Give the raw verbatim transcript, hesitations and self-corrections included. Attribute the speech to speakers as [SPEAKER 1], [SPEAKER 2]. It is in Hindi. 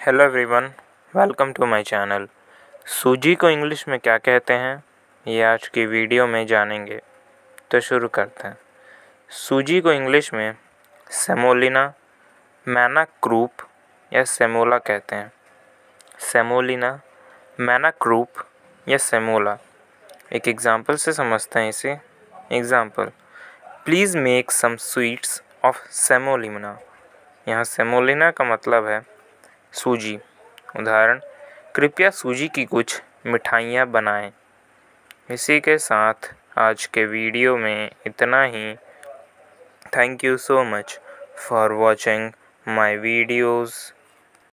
[SPEAKER 1] Hello everyone, welcome to my channel. सूजी को इंग्लिश में क्या कहते हैं ये आज की वीडियो में जानेंगे। तो शुरू करते हैं। सूजी को इंग्लिश में सेमोलिना, मैना क्रूप या सेमोला कहते हैं। सेमोलिना, मैना क्रूप या सेमोला। एक एग्जांपल से समझते हैं इसे। Example, please make some sweets of semolina. यहाँ सेमोलिना का मतलब है सूजी। उदाहरण, कृपया सूजी की कुछ मिठाइयाँ बनाएं। इसी के साथ आज के वीडियो में इतना ही। Thank you so much for watching my videos.